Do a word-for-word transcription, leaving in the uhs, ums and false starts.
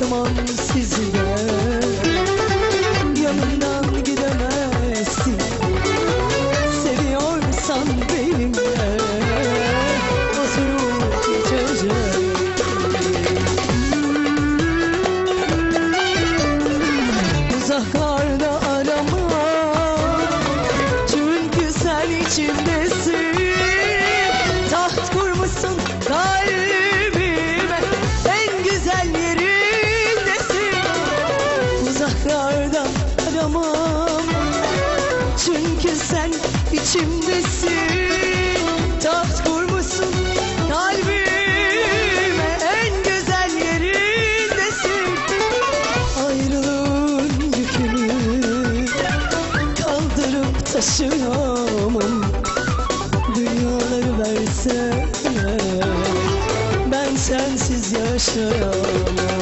zamansız gel, yanından gidemezsin. Seviyorsan benimle oturup içeceğim. Uzaklarda arama, çünkü sen içimdesin. Taht kurmuşsun kalbime, en güzel yerindesin. Uzaklarda aramam, çünkü sen içimdesin. Taht kurmuşsun kalbime, en güzel yerindesin. Ayrılığın yükünü kaldırıp taşıyamam. Dünyaları verseler ben sensiz yaşayamam.